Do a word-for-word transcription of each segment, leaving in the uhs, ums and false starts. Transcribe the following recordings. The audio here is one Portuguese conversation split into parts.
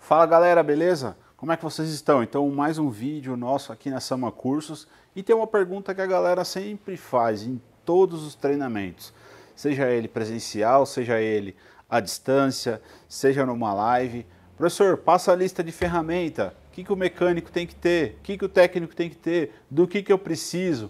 Fala galera, beleza? Como é que vocês estão? Então, mais um vídeo nosso aqui na Sama Cursos. E tem uma pergunta que a galera sempre faz em todos os treinamentos. Seja ele presencial, seja ele à distância, seja numa live. Professor, passa a lista de ferramenta. O que, que o mecânico tem que ter? O que, que o técnico tem que ter? Do que, que eu preciso?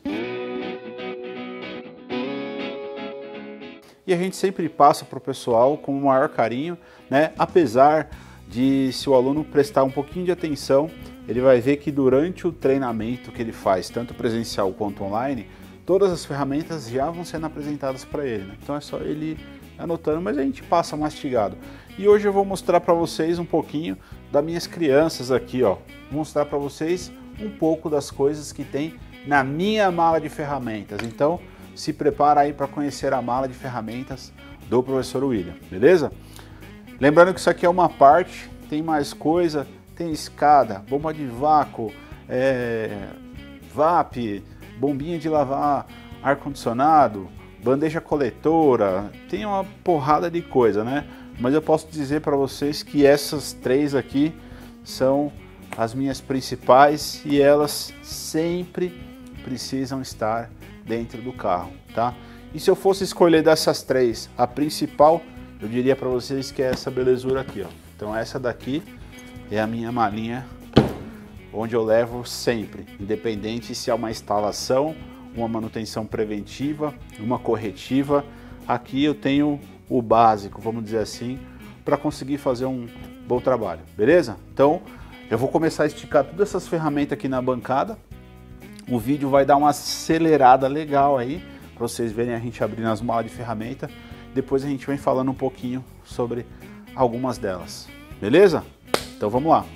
E a gente sempre passa para o pessoal com o maior carinho, né? Apesar de, se o aluno prestar um pouquinho de atenção, ele vai ver que durante o treinamento que ele faz, tanto presencial quanto online, todas as ferramentas já vão sendo apresentadas para ele, né? Então é só ele ir anotando, mas a gente passa mastigado. E hoje eu vou mostrar para vocês um pouquinho das minhas crianças aqui, ó. Vou mostrar para vocês um pouco das coisas que tem na minha mala de ferramentas. Então, se prepara aí para conhecer a mala de ferramentas do professor William, beleza? Lembrando que isso aqui é uma parte, tem mais coisa, tem escada, bomba de vácuo, é, V A P, bombinha de lavar ar-condicionado, bandeja coletora, tem uma porrada de coisa, né? Mas eu posso dizer para vocês que essas três aqui são as minhas principais e elas sempre precisam estar dentro do carro, tá? E se eu fosse escolher dessas três, a principal, eu diria para vocês que é essa belezura aqui, ó. Então essa daqui é a minha malinha onde eu levo sempre, independente se é uma instalação, uma manutenção preventiva, uma corretiva. Aqui eu tenho o básico, vamos dizer assim, para conseguir fazer um bom trabalho, beleza? Então eu vou começar a esticar todas essas ferramentas aqui na bancada. O vídeo vai dar uma acelerada legal aí, para vocês verem a gente abrindo as malas de ferramenta. Depois a gente vem falando um pouquinho sobre algumas delas, beleza? Então vamos lá.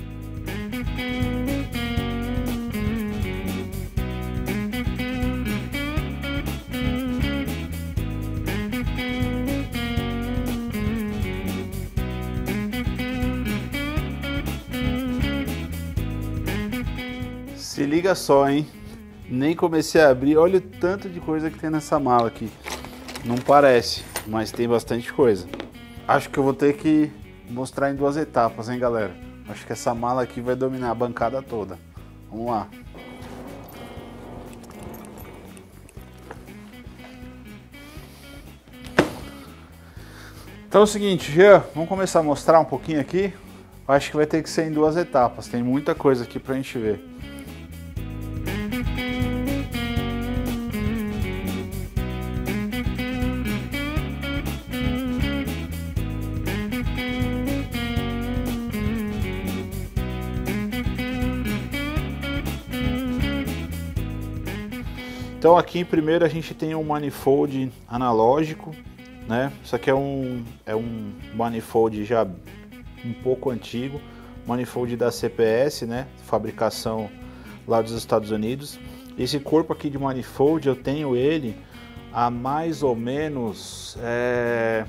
Se liga só, hein? Nem comecei a abrir, olha o tanto de coisa que tem nessa mala aqui. Não parece, mas tem bastante coisa. Acho que eu vou ter que mostrar em duas etapas, hein, galera? Acho que essa mala aqui vai dominar a bancada toda. Vamos lá. Então é o seguinte, Jean, vamos começar a mostrar um pouquinho aqui. Acho que vai ter que ser em duas etapas, tem muita coisa aqui pra gente ver. Então aqui primeiro a gente tem um manifold analógico, né? Isso aqui é um, é um manifold já um pouco antigo, manifold da C P S, né? Fabricação lá dos Estados Unidos. Esse corpo aqui de manifold eu tenho ele há mais ou menos, é,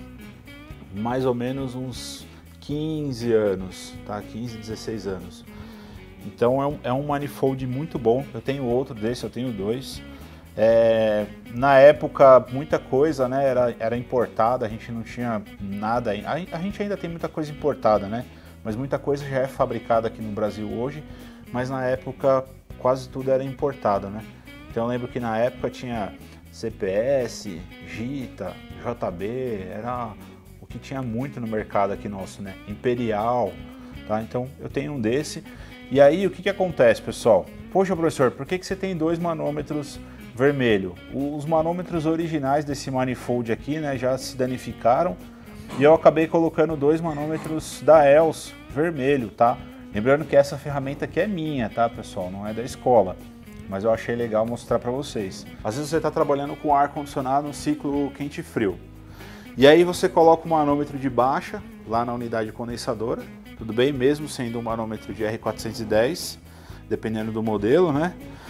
mais ou menos uns quinze anos, tá? quinze, dezesseis anos. Então é um, é um manifold muito bom. Eu tenho outro desse, eu tenho dois. É, na época muita coisa, né, era, era importada, a gente não tinha nada. A, a gente ainda tem muita coisa importada, né? Mas muita coisa já é fabricada aqui no Brasil hoje. Mas na época quase tudo era importado, né? Então eu lembro que na época tinha C P S, Gita, J B, era o que tinha muito no mercado aqui nosso, né? Imperial, tá? Então eu tenho um desse. E aí o que que acontece, pessoal? Poxa, professor, por que que você tem dois manômetros vermelho? Os manômetros originais desse manifold aqui, né, já se danificaram e eu acabei colocando dois manômetros da E L S vermelho, tá? Lembrando que essa ferramenta aqui é minha, tá, pessoal? Não é da escola, mas eu achei legal mostrar para vocês. Às vezes você está trabalhando com ar condicionado no ciclo quente e frio e aí você coloca o manômetro de baixa lá na unidade condensadora. Tudo bem, mesmo sendo um manômetro de R quatrocentos e dez, dependendo do modelo, né?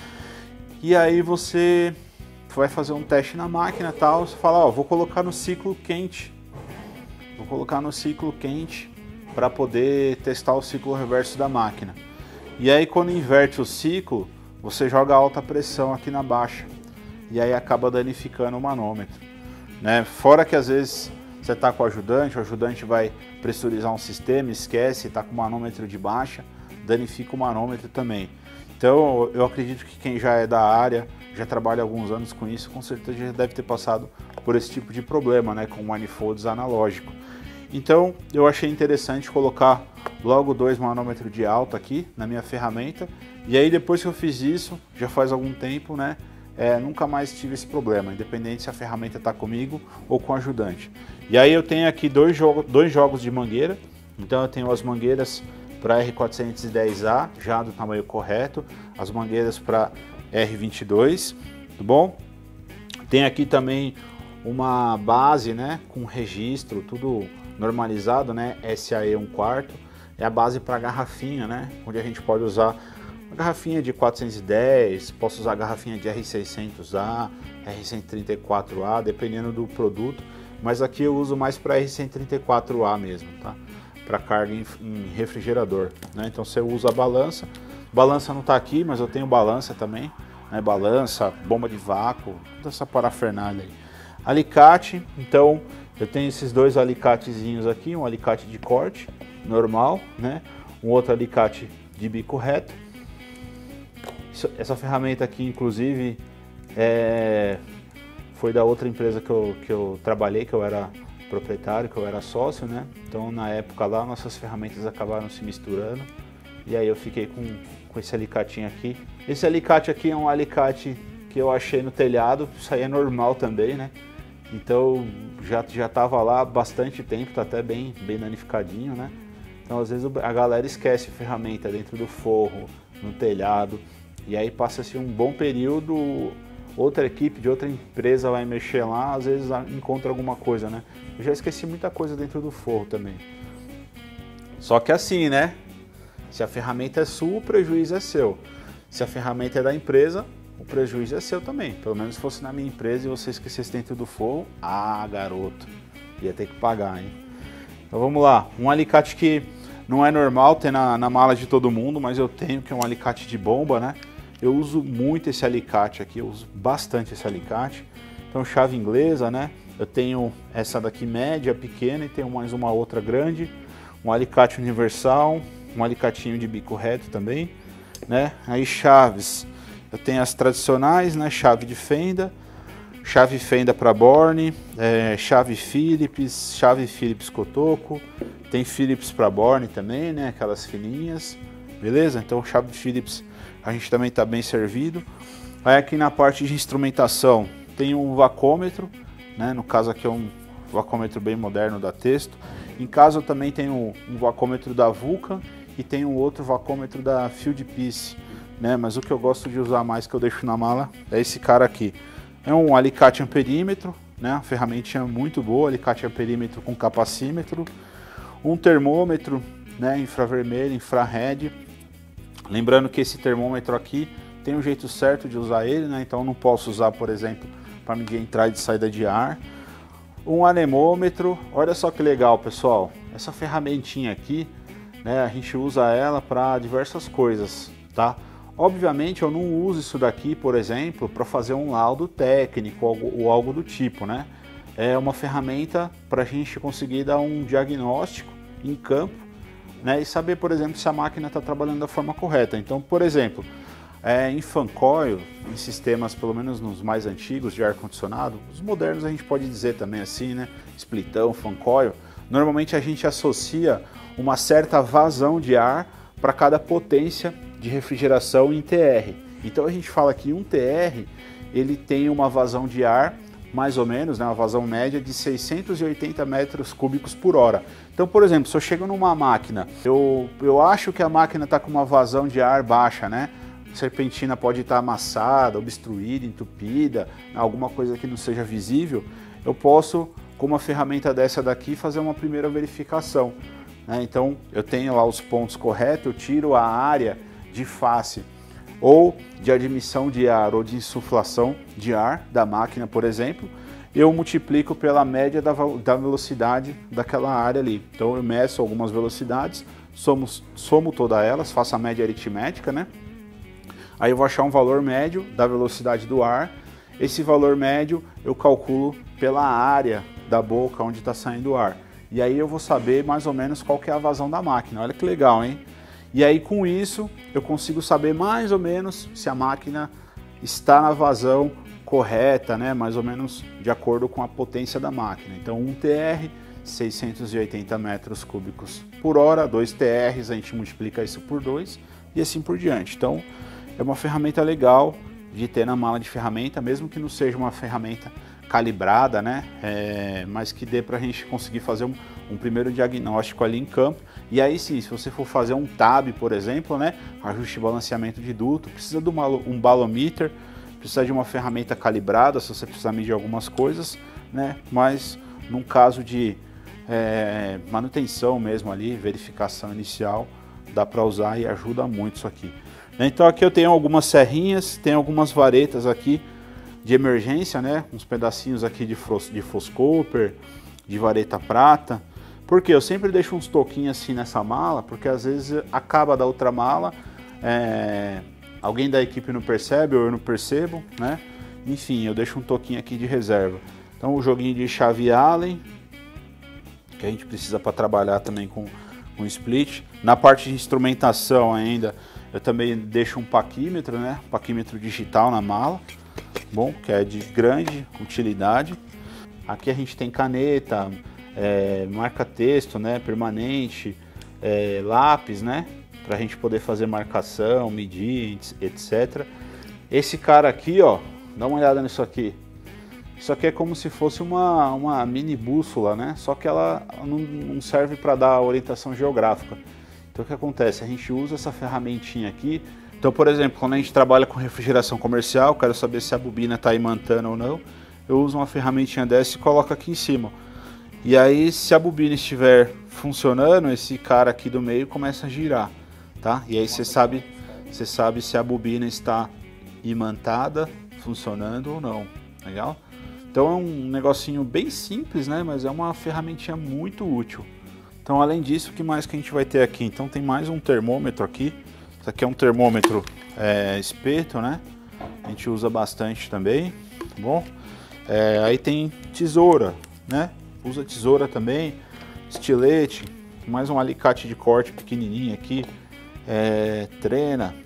E aí você vai fazer um teste na máquina e tal, você fala, ó, vou colocar no ciclo quente. Vou colocar no ciclo quente para poder testar o ciclo reverso da máquina. E aí quando inverte o ciclo, você joga alta pressão aqui na baixa. E aí acaba danificando o manômetro, né? Fora que às vezes você está com o ajudante, o ajudante vai pressurizar um sistema, esquece, está com o manômetro de baixa, danifica o manômetro também. Então eu acredito que quem já é da área, já trabalha há alguns anos com isso, com certeza já deve ter passado por esse tipo de problema, né, com manifolds analógico. Então eu achei interessante colocar logo dois manômetros de alta aqui na minha ferramenta, e aí depois que eu fiz isso, já faz algum tempo, né, é, nunca mais tive esse problema, independente se a ferramenta está comigo ou com o ajudante. E aí eu tenho aqui dois, jogo, dois jogos de mangueira, então eu tenho as mangueiras para R quatrocentos e dez A, já do tamanho correto, as mangueiras para R vinte e dois, tudo bom? Tem aqui também uma base, né, com registro, tudo normalizado, né, S A E um quarto, é a base para garrafinha, né, onde a gente pode usar uma garrafinha de quatrocentos e dez, posso usar a garrafinha de R seiscentos A, R cento e trinta e quatro A, dependendo do produto, mas aqui eu uso mais para R cento e trinta e quatro A mesmo, tá? Para carga em, em refrigerador, né? Então você usa a balança, balança não está aqui, mas eu tenho balança também, né? Balança, bomba de vácuo, toda essa parafernália aí. Alicate, então eu tenho esses dois alicatezinhos aqui, um alicate de corte normal, né? Um outro alicate de bico reto. Essa ferramenta aqui, inclusive, é, foi da outra empresa que eu, que eu trabalhei, que eu era proprietário, que eu era sócio, né? Então, na época lá, nossas ferramentas acabaram se misturando e aí eu fiquei com, com esse alicatinho aqui. Esse alicate aqui é um alicate que eu achei no telhado, isso aí é normal também, né? Então, já já estava lá há bastante tempo, tá até bem, bem danificadinho, né? Então, às vezes a galera esquece a ferramenta dentro do forro, no telhado, e aí passa-se um bom período, outra equipe de outra empresa vai mexer lá, às vezes encontra alguma coisa, né? Eu já esqueci muita coisa dentro do forro também. Só que assim, né? Se a ferramenta é sua, o prejuízo é seu. Se a ferramenta é da empresa, o prejuízo é seu também. Pelo menos se fosse na minha empresa e você esquecesse dentro do forro, ah, garoto, ia ter que pagar, hein? Então vamos lá, um alicate que não é normal ter na, na mala de todo mundo, mas eu tenho, que é um alicate de bomba, né? Eu uso muito esse alicate aqui, eu uso bastante esse alicate. Então, chave inglesa, né? Eu tenho essa daqui média, pequena, e tenho mais uma outra grande. Um alicate universal, um alicatinho de bico reto também, né? Aí chaves, eu tenho as tradicionais, né? Chave de fenda, chave fenda para Borne, é, chave Phillips, chave Phillips Cotoco. Tem Phillips para Borne também, né? Aquelas fininhas, beleza? Então, chave Phillips a gente também está bem servido. Aí aqui na parte de instrumentação tem um vacômetro, né? No caso aqui é um vacômetro bem moderno da Testo. Em casa eu também tenho um vacômetro da Vulcan e tem um outro vacômetro da Fieldpiece, né? Mas o que eu gosto de usar mais, que eu deixo na mala, é esse cara aqui. É um alicate amperímetro, né? Uma ferramentinha muito boa, alicate amperímetro com capacímetro. Um termômetro, né? Infravermelho, infrared. Lembrando que esse termômetro aqui tem um jeito certo de usar ele, né? Então eu não posso usar, por exemplo, para medir entrada e saída de ar. Um anemômetro, olha só que legal, pessoal. Essa ferramentinha aqui, né? A gente usa ela para diversas coisas, tá? Obviamente eu não uso isso daqui, por exemplo, para fazer um laudo técnico ou algo do tipo, né? É uma ferramenta para a gente conseguir dar um diagnóstico em campo, né, e saber, por exemplo, se a máquina está trabalhando da forma correta. Então, por exemplo, é, em fan coil, em sistemas, pelo menos nos mais antigos de ar-condicionado, os modernos a gente pode dizer também assim, né, splitão, fan coil, normalmente a gente associa uma certa vazão de ar para cada potência de refrigeração em T R. Então a gente fala que um T R ele tem uma vazão de ar mais ou menos, né, uma vazão média de seiscentos e oitenta metros cúbicos por hora. Então, por exemplo, se eu chego numa máquina, eu, eu acho que a máquina está com uma vazão de ar baixa, né? A serpentina pode estar amassada, obstruída, entupida, alguma coisa que não seja visível, eu posso, com uma ferramenta dessa daqui, fazer uma primeira verificação, né? Então, eu tenho lá os pontos corretos, eu tiro a área de face ou de admissão de ar ou de insuflação de ar da máquina, por exemplo, eu multiplico pela média da, da velocidade daquela área ali. Então eu meço algumas velocidades, somo, somo todas elas, faço a média aritmética, né? Aí eu vou achar um valor médio da velocidade do ar. Esse valor médio eu calculo pela área da boca onde está saindo o ar. E aí eu vou saber mais ou menos qual que é a vazão da máquina. Olha que legal, hein? E aí com isso eu consigo saber mais ou menos se a máquina está na vazão correta, né? Mais ou menos de acordo com a potência da máquina. Então um T R, seiscentos e oitenta metros cúbicos por hora, dois T Rs, a gente multiplica isso por dois e assim por diante. Então é uma ferramenta legal de ter na mala de ferramenta, mesmo que não seja uma ferramenta calibrada, né? É, mas que dê para a gente conseguir fazer um, um primeiro diagnóstico ali em campo. E aí sim, se você for fazer um T A B, por exemplo, né? Ajuste e balanceamento de duto, precisa de uma, um balometer, precisa de uma ferramenta calibrada, se você precisar medir algumas coisas, né? Mas num caso de é, manutenção mesmo ali, verificação inicial, dá para usar e ajuda muito isso aqui. Então aqui eu tenho algumas serrinhas, tem algumas varetas aqui de emergência, né? Uns pedacinhos aqui de, de Foscouper, de vareta prata. Porque eu sempre deixo uns toquinhos assim nessa mala, porque às vezes acaba da outra mala, é, alguém da equipe não percebe ou eu não percebo, né? Enfim, eu deixo um toquinho aqui de reserva. Então o joguinho de chave Allen, que a gente precisa para trabalhar também com, com split. Na parte de instrumentação ainda, eu também deixo um paquímetro, né? Paquímetro digital na mala, bom, que é de grande utilidade. Aqui a gente tem caneta, é, marca-texto, né? Permanente, é, lápis, né? Para a gente poder fazer marcação, medir, etcétera. Esse cara aqui, ó, dá uma olhada nisso aqui. Isso aqui é como se fosse uma, uma mini bússola, né? Só que ela não, não serve para dar orientação geográfica. Então o que acontece? A gente usa essa ferramentinha aqui. Então, por exemplo, quando a gente trabalha com refrigeração comercial, quero saber se a bobina está imantando ou não, eu uso uma ferramentinha dessa e coloco aqui em cima. E aí, se a bobina estiver funcionando, esse cara aqui do meio começa a girar, tá? E aí você sabe, você sabe se a bobina está imantada, funcionando ou não, legal? Então é um negocinho bem simples, né? Mas é uma ferramentinha muito útil. Então, além disso, o que mais que a gente vai ter aqui? Então tem mais um termômetro aqui. Isso aqui é um termômetro é, espeto, né? A gente usa bastante também, tá bom? É, aí tem tesoura, né? Usa tesoura também, estilete, mais um alicate de corte pequenininho aqui, é, trena.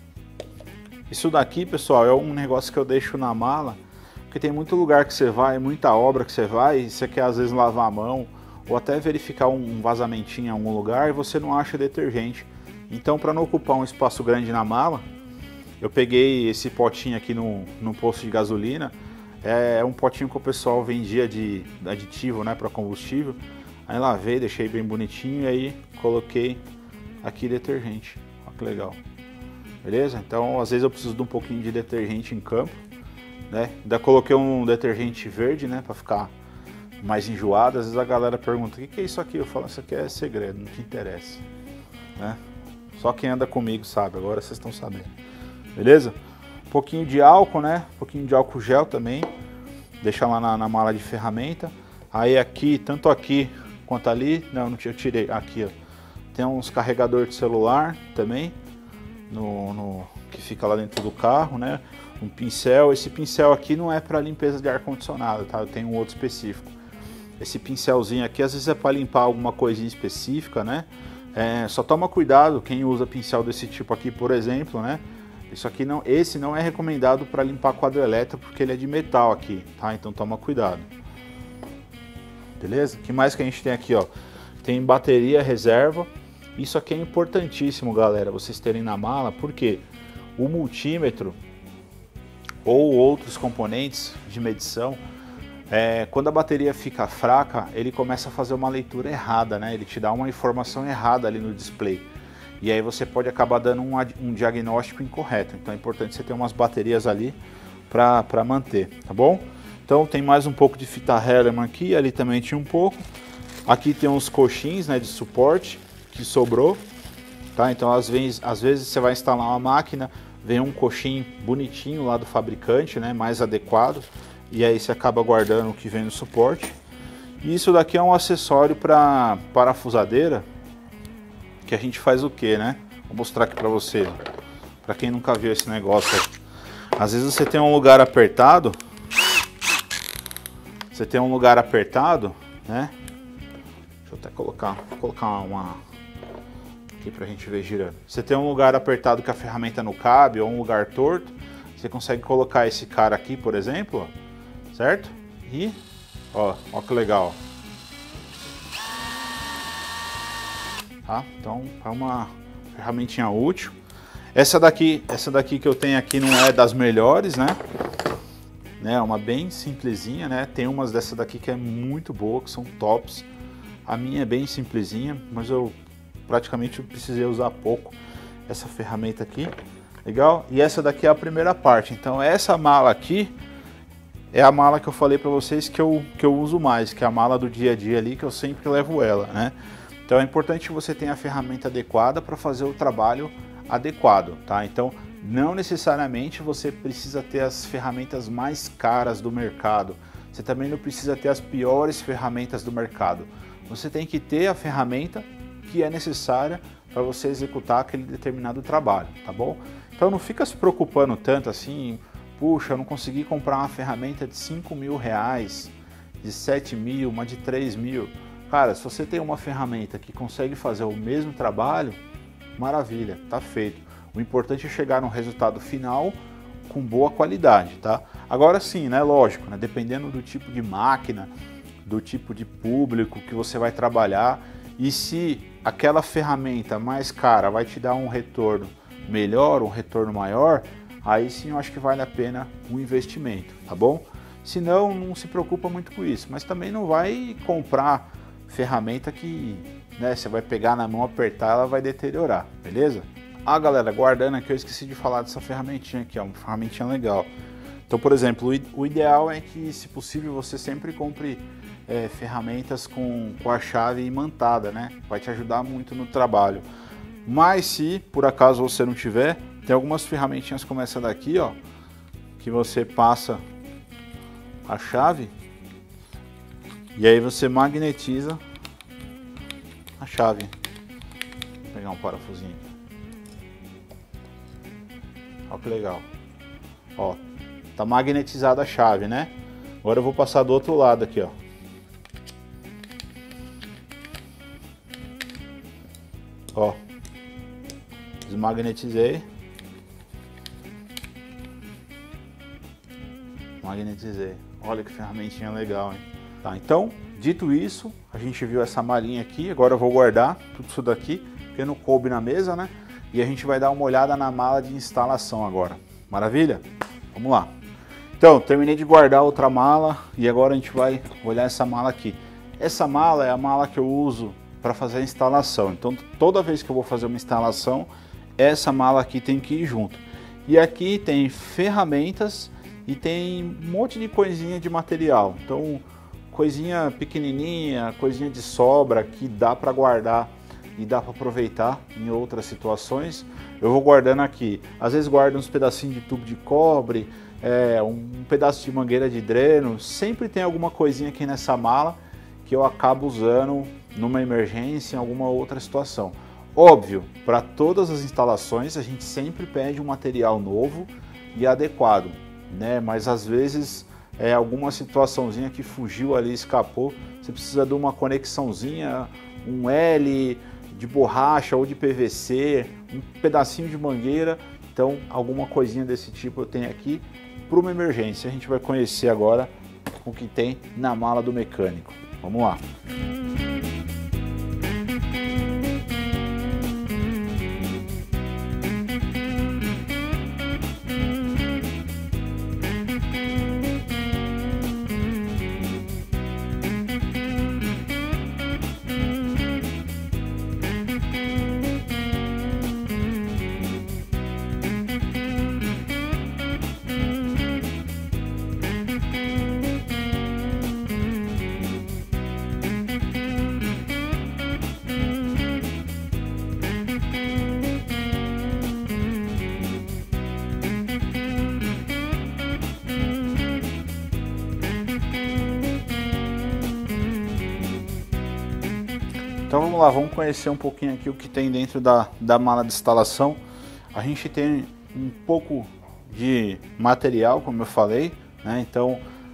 Isso daqui, pessoal, é um negócio que eu deixo na mala, porque tem muito lugar que você vai, muita obra que você vai, e você quer às vezes lavar a mão, ou até verificar um vazamentinho em algum lugar e você não acha detergente. Então, para não ocupar um espaço grande na mala, eu peguei esse potinho aqui no, no posto de gasolina. É um potinho que o pessoal vendia de aditivo, né, para combustível. Aí lavei, deixei bem bonitinho e aí coloquei aqui detergente. Olha que legal. Beleza? Então, às vezes eu preciso de um pouquinho de detergente em campo, né? Ainda coloquei um detergente verde, né, para ficar mais enjoado. Às vezes a galera pergunta: o que, que é isso aqui? Eu falo: isso aqui é segredo, não te interessa, né? Só quem anda comigo sabe, agora vocês estão sabendo. Beleza? Um pouquinho de álcool, né? Um pouquinho de álcool gel também. Deixa lá na, na mala de ferramenta. Aí aqui, tanto aqui quanto ali, não, não eu tirei, aqui ó. Tem uns carregadores de celular também, no, no, que fica lá dentro do carro, né? Um pincel. Esse pincel aqui não é para limpeza de ar-condicionado, tá? Eu tenho um outro específico. Esse pincelzinho aqui às vezes é para limpar alguma coisinha específica, né? É, só toma cuidado quem usa pincel desse tipo aqui, por exemplo, né? Isso aqui não, esse não é recomendado para limpar quadro elétrico porque ele é de metal aqui, tá? Então toma cuidado. Beleza? O que mais que a gente tem aqui, ó? Tem bateria reserva. Isso aqui é importantíssimo, galera, vocês terem na mala, porque o multímetro ou outros componentes de medição, É, quando a bateria fica fraca, ele começa a fazer uma leitura errada, né? Ele te dá uma informação errada ali no display. E aí você pode acabar dando um, um diagnóstico incorreto. Então é importante você ter umas baterias ali para manter, tá bom? Então tem mais um pouco de fita Hellman aqui, ali também tinha um pouco. Aqui tem uns coxins, né, de suporte que sobrou, tá? Então às vezes, às vezes você vai instalar uma máquina, vem um coxim bonitinho lá do fabricante, né, mais adequado. E aí você acaba guardando o que vem no suporte. E isso daqui é um acessório para parafusadeira, que a gente faz o que, né? Vou mostrar aqui para você, para quem nunca viu esse negócio. Às vezes você tem um lugar apertado, você tem um lugar apertado, né? Deixa eu até colocar, vou colocar uma aqui pra gente ver girando. Você tem um lugar apertado que a ferramenta não cabe, ou um lugar torto, você consegue colocar esse cara aqui, por exemplo, ó, certo? E, ó, ó que legal. Tá? Então, é uma ferramentinha útil. Essa daqui, essa daqui que eu tenho aqui não é das melhores, né? É uma bem simplesinha, né? Tem umas dessa daqui que é muito boa, que são tops. A minha é bem simplesinha, mas eu praticamente precisei usar pouco essa ferramenta aqui. Legal? E essa daqui é a primeira parte. Então essa mala aqui é a mala que eu falei para vocês que eu, que eu uso mais, que é a mala do dia a dia ali, que eu sempre levo ela, né? Então é importante que você tenha a ferramenta adequada para fazer o trabalho adequado, tá? Então não necessariamente você precisa ter as ferramentas mais caras do mercado. Você também não precisa ter as piores ferramentas do mercado. Você tem que ter a ferramenta que é necessária para você executar aquele determinado trabalho, tá bom? Então não fica se preocupando tanto assim, puxa, eu não consegui comprar uma ferramenta de cinco mil reais, de sete mil, uma de três mil. Cara, se você tem uma ferramenta que consegue fazer o mesmo trabalho, maravilha, tá feito. O importante é chegar no resultado final com boa qualidade, tá? Agora sim, né, lógico, né, dependendo do tipo de máquina, do tipo de público que você vai trabalhar e se aquela ferramenta mais cara vai te dar um retorno melhor, um retorno maior, aí sim eu acho que vale a pena o investimento, tá bom? Se não, não se preocupa muito com isso, mas também não vai comprar ferramenta que, né, você vai pegar na mão, apertar, ela vai deteriorar, beleza? Ah, galera, guardando aqui, eu esqueci de falar dessa ferramentinha aqui, ó, uma ferramentinha legal. Então, por exemplo, o ideal é que, se possível, você sempre compre é, ferramentas com, com a chave imantada, né? Vai te ajudar muito no trabalho. Mas se, por acaso, você não tiver, tem algumas ferramentinhas como essa daqui, ó, que você passa a chave e aí você magnetiza a chave. Vou pegar um parafusinho aqui. Olha que legal. Ó, tá magnetizada a chave, né? Agora eu vou passar do outro lado aqui, ó. Ó, desmagnetizei. Magnetizei. Olha que ferramentinha legal, hein? Tá, então, dito isso, a gente viu essa malinha aqui. Agora eu vou guardar tudo isso daqui, porque não coube na mesa, né? E a gente vai dar uma olhada na mala de instalação agora. Maravilha? Vamos lá. Então, terminei de guardar outra mala e agora a gente vai olhar essa mala aqui. Essa mala é a mala que eu uso para fazer a instalação. Então, toda vez que eu vou fazer uma instalação, essa mala aqui tem que ir junto. E aqui tem ferramentas e tem um monte de coisinha de material. Então, coisinha pequenininha, coisinha de sobra que dá para guardar e dá para aproveitar em outras situações. Eu vou guardando aqui. Às vezes guardo uns pedacinhos de tubo de cobre, é, um pedaço de mangueira de dreno. Sempre tem alguma coisinha aqui nessa mala que eu acabo usando numa emergência, em alguma outra situação. Óbvio, para todas as instalações a gente sempre pede um material novo e adequado, né? Mas às vezes é alguma situaçãozinha que fugiu ali, escapou, você precisa de uma conexãozinha, um L de borracha ou de P V C, um pedacinho de mangueira. Então alguma coisinha desse tipo eu tenho aqui para uma emergência. A gente vai conhecer agora o que tem na mala do mecânico. Vamos lá. Então vamos lá, vamos conhecer um pouquinho aqui o que tem dentro da, da mala de instalação. A gente tem um pouco de material, como eu falei, né? Então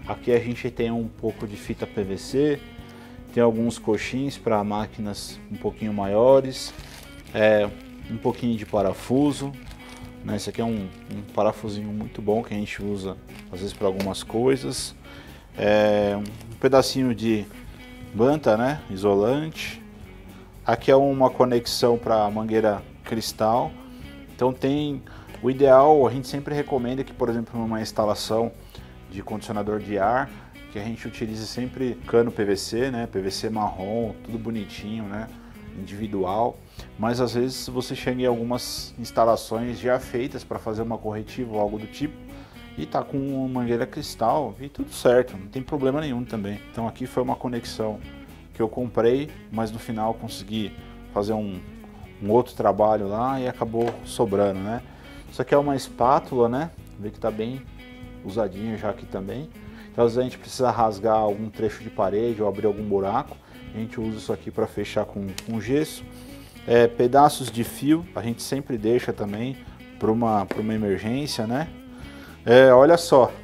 Aqui a gente tem um pouco de fita P V C, tem alguns coxins para máquinas um pouquinho maiores, é, um pouquinho de parafuso, né? Esse aqui é um, um parafusinho muito bom que a gente usa às vezes para algumas coisas, é, um pedacinho de banta, né? Isolante. Aqui é uma conexão para mangueira cristal. Então tem o ideal, a gente sempre recomenda que, por exemplo, numa instalação de condicionador de ar, que a gente utilize sempre cano P V C, né? P V C marrom, tudo bonitinho, né? Individual. Mas às vezes você chega em algumas instalações já feitas para fazer uma corretiva ou algo do tipo e tá com uma mangueira cristal e tudo certo, não tem problema nenhum também. Então aqui foi uma conexão que eu comprei, mas no final consegui fazer um, um outro trabalho lá e acabou sobrando, né? Isso aqui é uma espátula, né? Vê que tá bem usadinha já aqui também. Então às vezes a gente precisa rasgar algum trecho de parede ou abrir algum buraco, a gente usa isso aqui para fechar com, com gesso. É, pedaços de fio a gente sempre deixa também para uma, para uma emergência, né? É, olha só,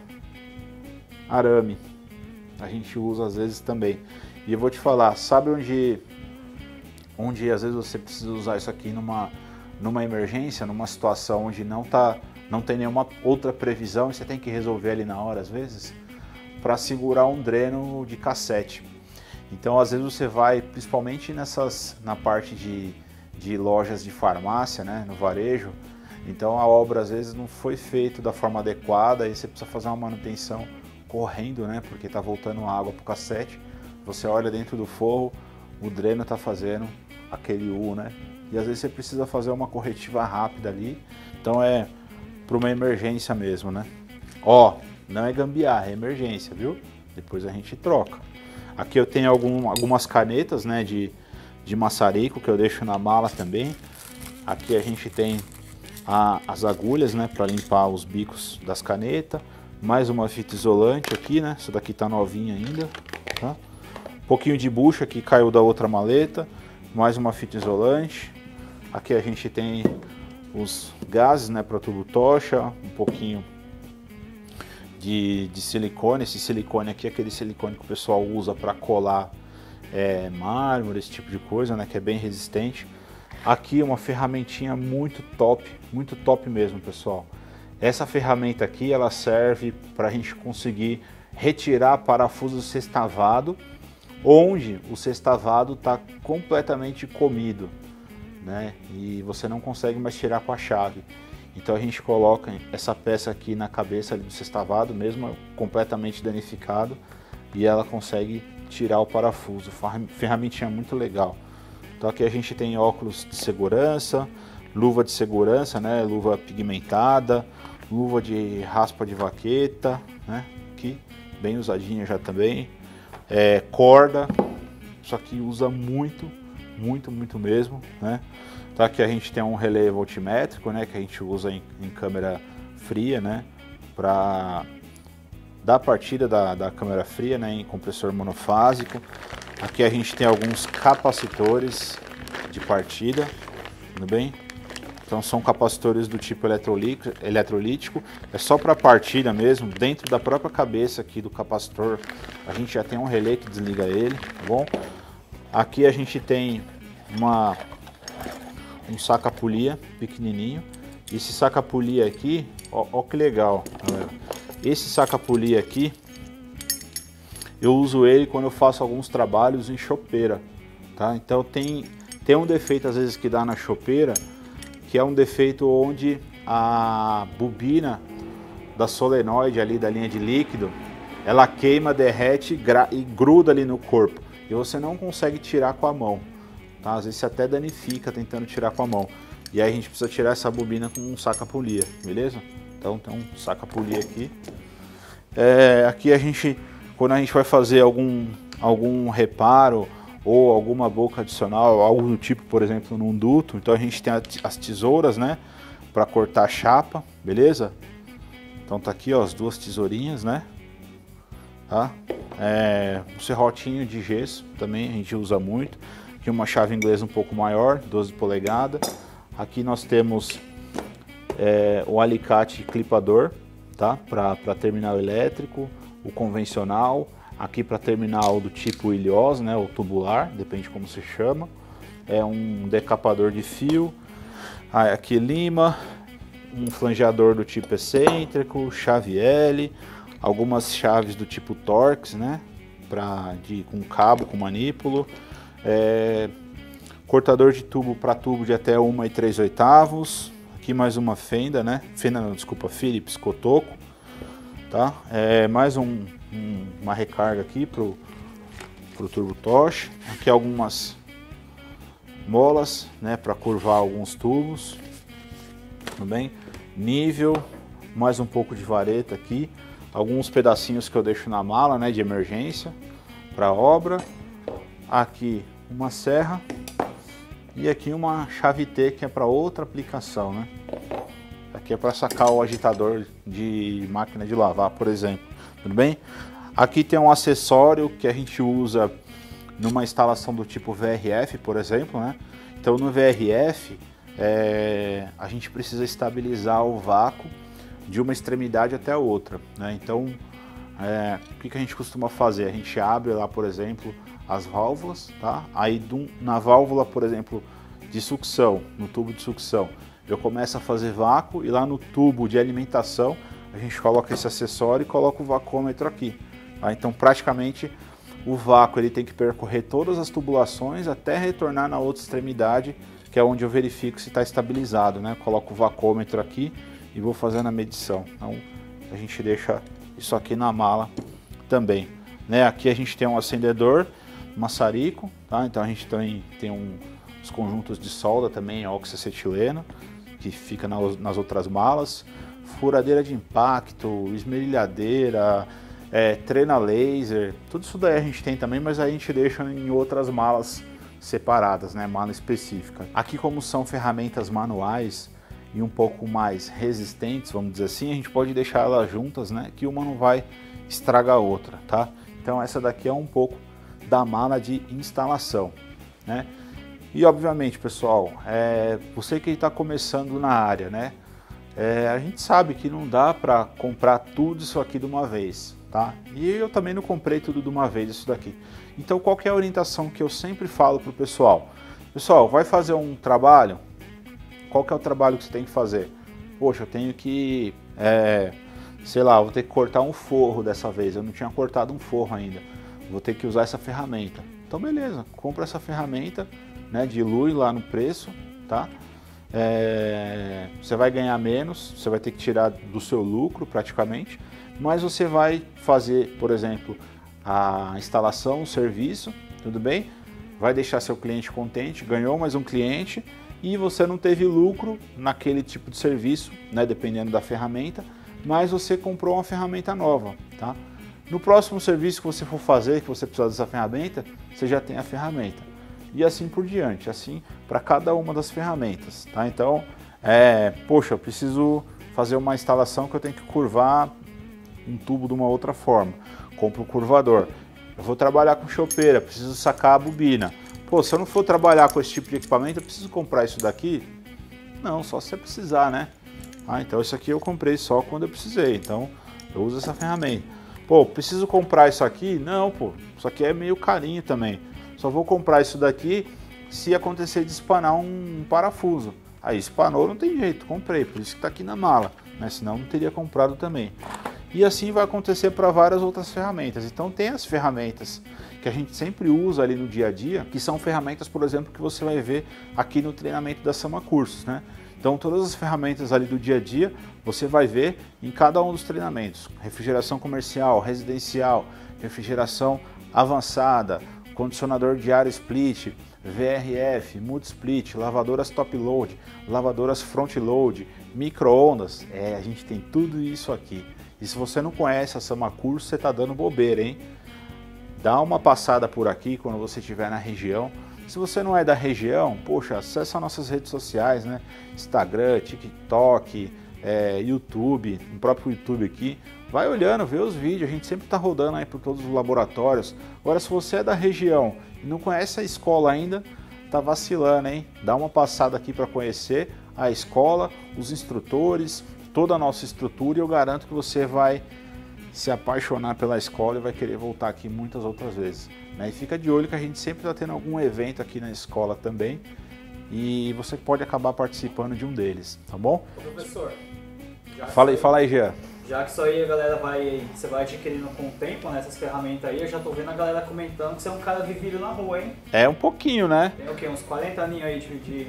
arame a gente usa às vezes também. E eu vou te falar, sabe onde, onde às vezes você precisa usar isso aqui numa, numa emergência, numa situação onde não, tá, não tem nenhuma outra previsão e você tem que resolver ali na hora às vezes? Para segurar um dreno de cassete. Então às vezes você vai, principalmente nessas, na parte de, de lojas de farmácia, né, no varejo, então a obra às vezes não foi feita da forma adequada e você precisa fazer uma manutenção correndo, né, porque está voltando água para o cassete. Você olha dentro do forro, o dreno está fazendo aquele U, né, e às vezes você precisa fazer uma corretiva rápida ali, então é para uma emergência mesmo, né. Ó, não é gambiarra, é emergência, viu? Depois a gente troca. Aqui eu tenho algum, algumas canetas, né, de, de maçarico que eu deixo na mala também. Aqui a gente tem a, as agulhas, né, para limpar os bicos das canetas. Mais uma fita isolante aqui, né? Essa daqui tá novinha ainda, tá? Um pouquinho de bucha que caiu da outra maleta. Mais uma fita isolante. Aqui a gente tem os gases, né, para tubo tocha, um pouquinho De, de silicone. Esse silicone aqui é aquele silicone que o pessoal usa para colar é, mármore, esse tipo de coisa, né, que é bem resistente. Aqui uma ferramentinha muito top, muito top mesmo, pessoal. Essa ferramenta aqui ela serve para a gente conseguir retirar parafuso sextavado, onde o sextavado está completamente comido, né, e você não consegue mais tirar com a chave. Então a gente coloca essa peça aqui na cabeça do sextavado, mesmo completamente danificado, e ela consegue tirar o parafuso. Ferramentinha muito legal. Então aqui a gente tem óculos de segurança, luva de segurança, né, luva pigmentada, luva de raspa de vaqueta, né, aqui bem usadinha já também, é, corda, isso aqui usa muito, muito, muito mesmo, né. Então aqui a gente tem um relé voltimétrico, né, que a gente usa em, em câmera fria, né, para dar partida da, da câmera fria, né, em compressor monofásico. Aqui a gente tem alguns capacitores de partida, tudo bem? Então são capacitores do tipo eletrolítico, é só para partida mesmo, dentro da própria cabeça aqui do capacitor a gente já tem um relé que desliga ele, tá bom? Aqui a gente tem uma um saca-polia pequenininho. Esse saca-polia aqui, ó, ó que legal, galera. Esse saca-polia aqui, eu uso ele quando eu faço alguns trabalhos em chopeira, tá? Então tem, tem um defeito às vezes que dá na chopeira, que é um defeito onde a bobina da solenoide ali da linha de líquido, ela queima, derrete e gruda ali no corpo. E você não consegue tirar com a mão. Tá? Às vezes você até danifica tentando tirar com a mão. E aí a gente precisa tirar essa bobina com um saca-polia, beleza? Então tem um saca-polia aqui. É, aqui a gente, quando a gente vai fazer algum, algum reparo ou alguma boca adicional, algo do tipo, por exemplo, num duto, então a gente tem as tesouras, né, para cortar a chapa, beleza? Então tá aqui, ó, as duas tesourinhas, né? Tá? É, um serrotinho de gesso também a gente usa muito. Aqui uma chave inglesa um pouco maior, doze polegadas. Aqui nós temos é, o alicate clipador, tá? Para terminal elétrico, o convencional, aqui para terminal do tipo ilhós, né, ou tubular, depende como se chama. É um decapador de fio, aqui lima, um flangeador do tipo excêntrico, chave L, algumas chaves do tipo Torx, né, pra, de, com cabo, com manípulo, é, cortador de tubo para tubo de até uma e três oitavos, aqui mais uma fenda, né, fenda não, desculpa, Phillips Cotoco, tá, é, mais um, um, uma recarga aqui pro, pro turbo toche, aqui algumas molas, né, para curvar alguns tubos, tudo bem, nível, mais um pouco de vareta aqui, alguns pedacinhos que eu deixo na mala, né, de emergência para obra, aqui uma serra e aqui uma chave T que é para outra aplicação, né, aqui é para sacar o agitador de máquina de lavar, por exemplo, tudo bem? Aqui tem um acessório que a gente usa numa instalação do tipo V R F, por exemplo, né? Então no V R F é, a gente precisa estabilizar o vácuo de uma extremidade até a outra, né? Então é, o que, que a gente costuma fazer? A gente abre lá, por exemplo, as válvulas, tá? Aí do, na válvula, por exemplo, de sucção, no tubo de sucção, eu começo a fazer vácuo e lá no tubo de alimentação a gente coloca esse acessório e coloca o vacômetro aqui, tá? Então praticamente o vácuo ele tem que percorrer todas as tubulações até retornar na outra extremidade, que é onde eu verifico se está estabilizado, né? Coloco o vacômetro aqui e vou fazendo a medição. Então a gente deixa isso aqui na mala também, né? Aqui a gente tem um acendedor, maçarico, tá? Então a gente tem, tem um, os conjuntos de solda também, oxiacetileno, que fica na, nas outras malas, furadeira de impacto, esmerilhadeira, É, trena laser, tudo isso daí a gente tem também, mas aí a gente deixa em outras malas separadas, né, mala específica. Aqui, como são ferramentas manuais e um pouco mais resistentes, vamos dizer assim, a gente pode deixar elas juntas, né, que uma não vai estragar a outra, tá? Então essa daqui é um pouco da mala de instalação, né? E obviamente, pessoal, é, você que está começando na área, né, é, a gente sabe que não dá para comprar tudo isso aqui de uma vez. Tá? E eu também não comprei tudo de uma vez isso daqui. Então qual que é a orientação que eu sempre falo para o pessoal? Pessoal, vai fazer um trabalho? Qual que é o trabalho que você tem que fazer? Poxa, eu tenho que, é, sei lá, vou ter que cortar um forro dessa vez. Eu não tinha cortado um forro ainda. Vou ter que usar essa ferramenta. Então beleza, compra essa ferramenta, né, dilui lá no preço, tá? É, você vai ganhar menos, você vai ter que tirar do seu lucro praticamente, mas você vai fazer, por exemplo, a instalação, o serviço, tudo bem? Vai deixar seu cliente contente, ganhou mais um cliente e você não teve lucro naquele tipo de serviço, né, dependendo da ferramenta, mas você comprou uma ferramenta nova, tá? No próximo serviço que você for fazer, que você precisar dessa ferramenta, você já tem a ferramenta. E assim por diante, assim para cada uma das ferramentas, tá? Então, é, poxa, eu preciso fazer uma instalação que eu tenho que curvar um tubo de uma outra forma. Compro um curvador. Eu vou trabalhar com chopeira, preciso sacar a bobina. Pô, se eu não for trabalhar com esse tipo de equipamento, eu preciso comprar isso daqui? Não, só se você precisar, né? Ah, então isso aqui eu comprei só quando eu precisei, então eu uso essa ferramenta. Pô, preciso comprar isso aqui? Não, pô, isso aqui é meio carinho também. Só vou comprar isso daqui se acontecer de espanar um parafuso. Aí espanou, não tem jeito, comprei, por isso que está aqui na mala, né? Senão não teria comprado também. E assim vai acontecer para várias outras ferramentas. Então tem as ferramentas que a gente sempre usa ali no dia a dia, que são ferramentas, por exemplo, que você vai ver aqui no treinamento da Sama Cursos, né? Então todas as ferramentas ali do dia a dia você vai ver em cada um dos treinamentos. Refrigeração comercial, residencial, refrigeração avançada, condicionador de ar split, V R F, multi-split, lavadoras top load, lavadoras front load, micro-ondas. É, a gente tem tudo isso aqui. E se você não conhece a Sama Cursos, você está dando bobeira, hein? Dá uma passada por aqui quando você estiver na região. Se você não é da região, poxa, acessa nossas redes sociais, né? Instagram, TikTok, é, YouTube, no próprio YouTube aqui. Vai olhando, vê os vídeos, a gente sempre está rodando aí por todos os laboratórios. Agora, se você é da região e não conhece a escola ainda, tá vacilando, hein? Dá uma passada aqui para conhecer a escola, os instrutores, toda a nossa estrutura e eu garanto que você vai se apaixonar pela escola e vai querer voltar aqui muitas outras vezes, né? E fica de olho que a gente sempre está tendo algum evento aqui na escola também e você pode acabar participando de um deles, tá bom? Ô, professor, fala aí, fala aí, Jean. Já que isso aí a galera vai, você vai adquirindo com o tempo, né, essas ferramentas aí, eu já tô vendo a galera comentando que você é um cara vivido na rua, hein? É um pouquinho, né? Tem o quê? Uns quarenta aninhos aí de... de...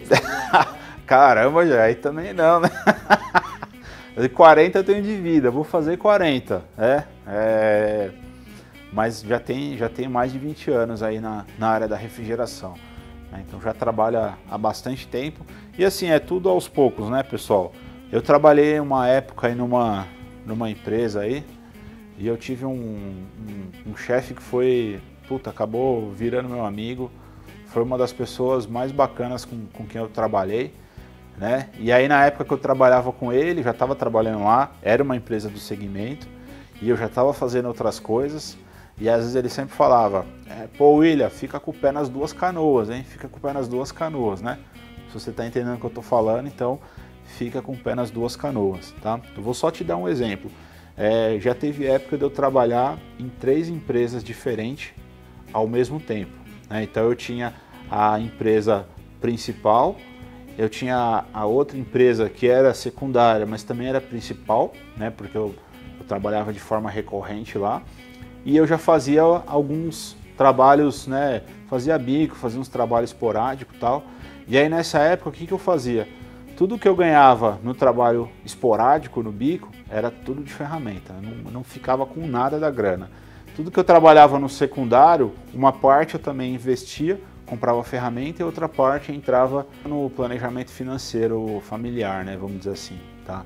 Caramba, já aí também não, né? quarenta eu tenho de vida, vou fazer quarenta, é, é, mas já tem, já tem mais de vinte anos aí na, na área da refrigeração, né? Então já trabalho há bastante tempo e assim, é tudo aos poucos, né, pessoal? Eu trabalhei uma época aí numa, numa empresa aí e eu tive um, um, um chefe que foi, puta, acabou virando meu amigo, foi uma das pessoas mais bacanas com, com quem eu trabalhei, né? E aí na época que eu trabalhava com ele, já estava trabalhando lá, era uma empresa do segmento e eu já estava fazendo outras coisas e às vezes ele sempre falava, é, pô William, fica com o pé nas duas canoas, hein? Fica com o pé nas duas canoas, né? Se você está entendendo o que eu estou falando, então fica com o pé nas duas canoas, tá? Eu vou só te dar um exemplo. É, já teve época de eu trabalhar em três empresas diferentes ao mesmo tempo, né? Então eu tinha a empresa principal, eu tinha a outra empresa que era secundária, mas também era principal, né? Porque eu, eu trabalhava de forma recorrente lá e eu já fazia alguns trabalhos, né? Fazia bico, fazia uns trabalhos esporádicos e tal. E aí nessa época o que, que eu fazia? Tudo que eu ganhava no trabalho esporádico, no bico, era tudo de ferramenta, não, não ficava com nada da grana. Tudo que eu trabalhava no secundário, uma parte eu também investia, comprava ferramenta e outra parte entrava no planejamento financeiro familiar, né, vamos dizer assim, tá?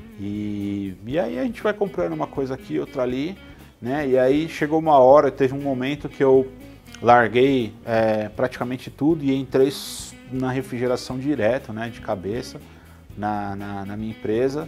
E, e aí a gente vai comprando uma coisa aqui, outra ali, né, e aí chegou uma hora, teve um momento que eu larguei é, praticamente tudo e entrei na refrigeração direto, né, de cabeça, na, na, na minha empresa.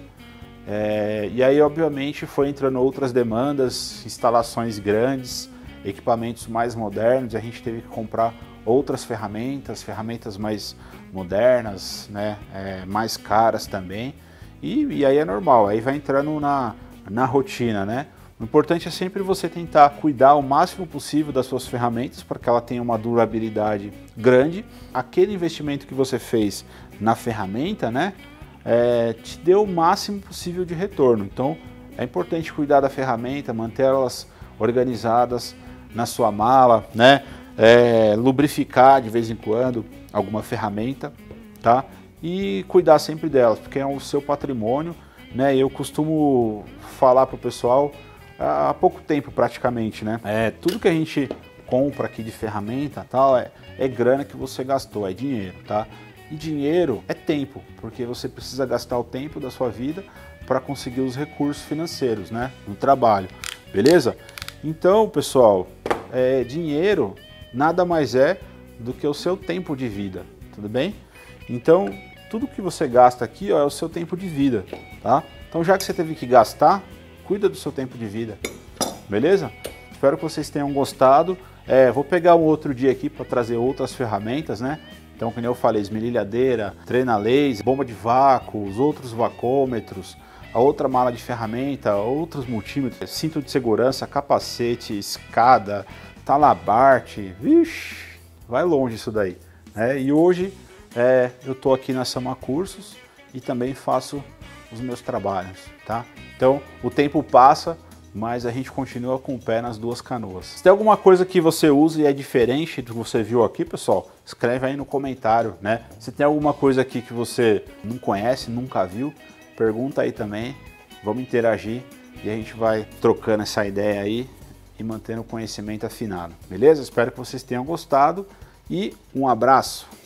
É, e aí, obviamente, foi entrando outras demandas, instalações grandes, equipamentos mais modernos, e a gente teve que comprar outras ferramentas, ferramentas mais modernas, né, é, mais caras também. E, e aí é normal, aí vai entrando na, na rotina, né? O importante é sempre você tentar cuidar o máximo possível das suas ferramentas para que ela tenha uma durabilidade grande. Aquele investimento que você fez na ferramenta, né, é, te deu o máximo possível de retorno. Então é importante cuidar da ferramenta, manter elas organizadas na sua mala, né, é, lubrificar de vez em quando alguma ferramenta, tá? E cuidar sempre delas, porque é o seu patrimônio, né? Eu costumo falar para o pessoal há pouco tempo praticamente, né? É, tudo que a gente compra aqui de ferramenta tal, é, é grana que você gastou, é dinheiro, tá? E dinheiro é tempo, porque você precisa gastar o tempo da sua vida para conseguir os recursos financeiros, né? No trabalho, beleza? Então, pessoal, é, dinheiro nada mais é do que o seu tempo de vida, tudo bem? Então, tudo que você gasta aqui, ó, é o seu tempo de vida, tá? Então, já que você teve que gastar, cuida do seu tempo de vida, beleza? Espero que vocês tenham gostado. É, vou pegar um outro dia aqui para trazer outras ferramentas, né? Então, como eu falei, esmerilhadeira, treina laser, bomba de vácuo, os outros vacômetros, a outra mala de ferramenta, outros multímetros, cinto de segurança, capacete, escada, talabarte, vixe, vai longe isso daí, né? E hoje é, eu tô aqui na Sama Cursos e também faço os meus trabalhos, tá? Então, o tempo passa, mas a gente continua com o pé nas duas canoas. Se tem alguma coisa que você usa e é diferente do que você viu aqui, pessoal, escreve aí no comentário, né? Se tem alguma coisa aqui que você não conhece, nunca viu, pergunta aí também, vamos interagir e a gente vai trocando essa ideia aí e mantendo o conhecimento afinado, beleza? Espero que vocês tenham gostado e um abraço!